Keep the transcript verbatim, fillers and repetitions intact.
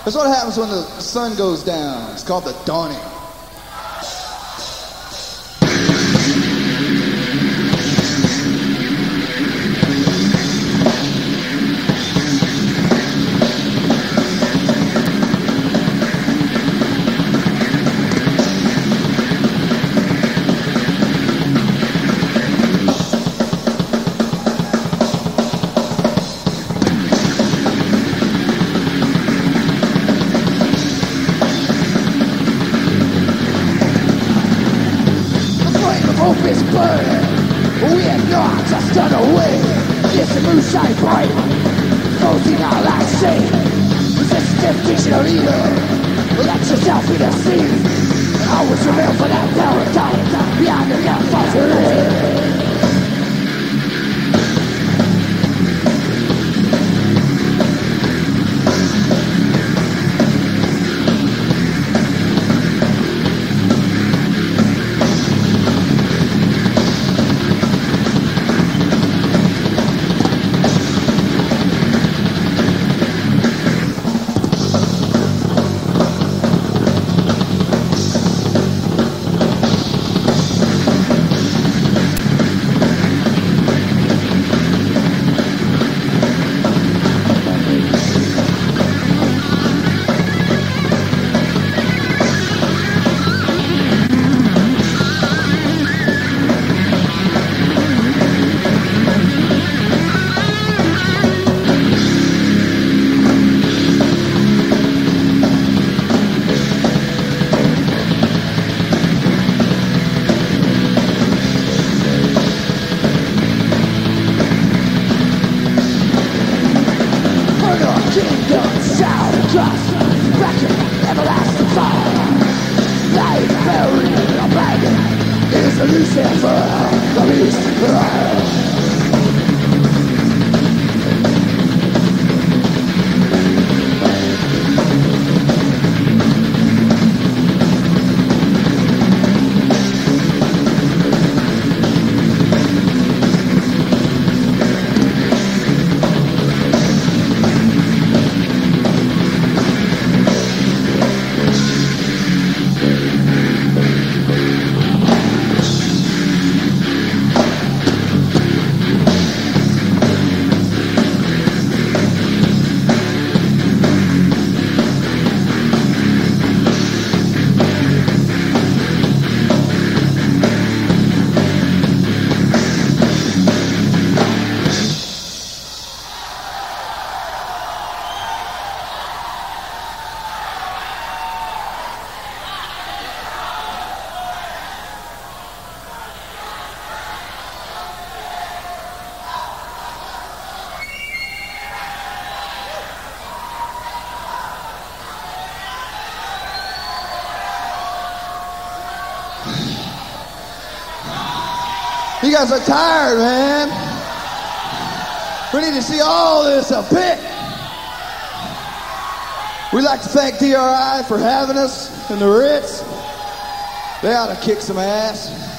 That's what happens when the sun goes down. It's called the dawning. Hope is burning. We are not just done away. Yes, the moonshine bright, floating out like sea. Resistant fictional evil. Let yourself be the scene. And always remember that paradigm behind the gunfighter. Kingdom sound across record everlasting fire. Life buried a dragon is a Lucifer, the Lucifer. You guys are tired, man. We need to see all this a bit. We'd like to thank D R I for having us in the Ritz. They ought to kick some ass.